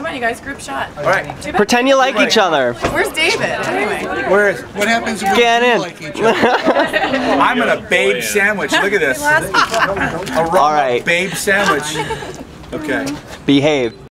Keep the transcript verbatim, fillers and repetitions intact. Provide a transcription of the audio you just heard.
on, you guys. Group shot. All right. Pretend you like each other. Where's David? Anyway. Where is? What happens when Get we in. like each other? I'm in a babe sandwich. Look at this. A raw All right. babe sandwich. Okay. Behave.